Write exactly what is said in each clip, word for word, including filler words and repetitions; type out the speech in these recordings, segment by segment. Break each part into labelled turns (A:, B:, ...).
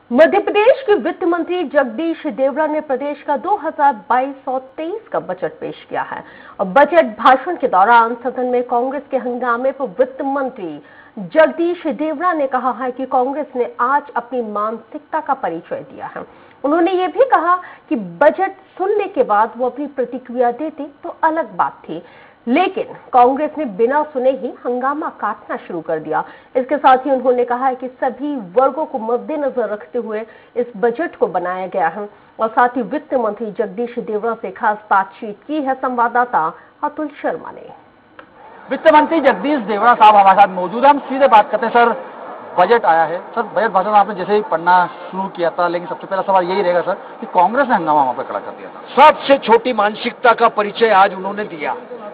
A: मध्य प्रदेश के वित्त मंत्री जगदीश देवड़ा ने प्रदेश का दो हज़ार बाईस और तेईस का बजट पेश किया है और बजट भाषण के दौरान सदन में कांग्रेस के हंगामे पर वित्त मंत्री जगदीश देवड़ा ने कहा है कि कांग्रेस ने आज अपनी मानसिकता का परिचय दिया है। उन्होंने ये भी कहा कि बजट सुनने के बाद वो अपनी प्रतिक्रिया देते तो अलग बात थी, लेकिन कांग्रेस ने बिना सुने ही हंगामा काटना शुरू कर दिया। इसके साथ ही उन्होंने कहा है कि सभी वर्गों को मद्देनजर रखते हुए इस बजट को बनाया गया है और साथ ही वित्त मंत्री जगदीश देवड़ा से खास बातचीत की है संवाददाता अतुल शर्मा ने।
B: वित्त मंत्री जगदीश देवड़ा साहब हमारे साथ मौजूद है। हम सीधे बात करते हैं। सर, बजट आया है। सर, बजट भाषण आपने जैसे ही पढ़ना शुरू किया था, लेकिन सबसे पहला सवाल यही रहेगा सर कि कांग्रेस ने हंगामा वहां पर खड़ा कर दिया था।
C: सबसे छोटी मानसिकता का परिचय आज उन्होंने दिया।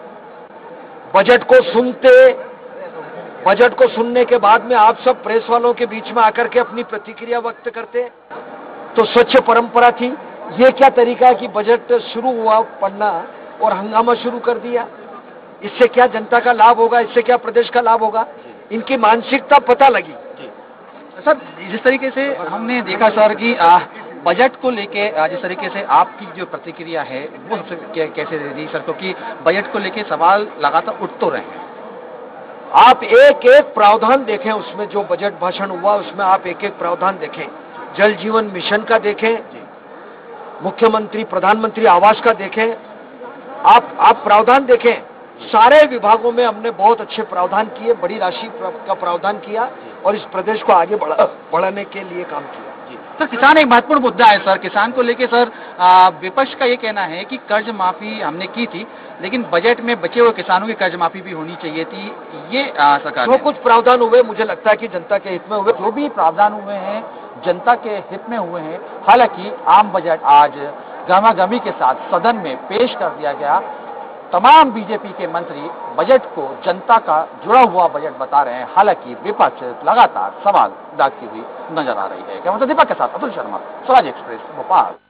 C: बजट को सुनते बजट को सुनने के बाद में आप सब प्रेस वालों के बीच में आकर के अपनी प्रतिक्रिया व्यक्त करते, तो स्वच्छ परंपरा थी। ये क्या तरीका है कि बजट शुरू हुआ पढ़ना और हंगामा शुरू कर दिया? इससे क्या जनता का लाभ होगा? इससे क्या प्रदेश का लाभ होगा? इनकी मानसिकता पता लगी।
B: सर, जिस तरीके से हमने देखा सर कि आ, बजट को लेके जिस तरीके से आपकी जो प्रतिक्रिया है वो सबसे कैसे दे दी सर, क्योंकि बजट को लेके सवाल लगातार उठ तो रहे हैं।
C: आप एक एक प्रावधान देखें, उसमें जो बजट भाषण हुआ उसमें आप एक एक प्रावधान देखें। जल जीवन मिशन का देखें, मुख्यमंत्री प्रधानमंत्री आवास का देखें, आप आप प्रावधान देखें। सारे विभागों में हमने बहुत अच्छे प्रावधान किए, बड़ी राशि का प्रावधान किया और इस प्रदेश को आगे बढ़ा बढ़ाने के लिए काम किया।
B: सर, किसान एक महत्वपूर्ण मुद्दा है सर। किसान को लेके सर विपक्ष का ये कहना है कि कर्ज माफी हमने की थी, लेकिन बजट में बचे हुए किसानों की कर्ज माफी भी होनी चाहिए थी। ये आ, सरकार
C: जो कुछ प्रावधान हुए मुझे लगता है कि जनता के हित में हुए।
B: जो भी प्रावधान हुए हैं जनता के हित में हुए हैं। हालांकि आम बजट आज गहमागहमी के साथ सदन में पेश कर दिया गया। तमाम बीजेपी के मंत्री बजट को जनता का जुड़ा हुआ बजट बता रहे हैं। हालांकि विपक्ष लगातार सवाल दागती हुई नजर आ रही है। कैमरा दीपक के साथ अतुल शर्मा, स्वराज एक्सप्रेस, भोपाल।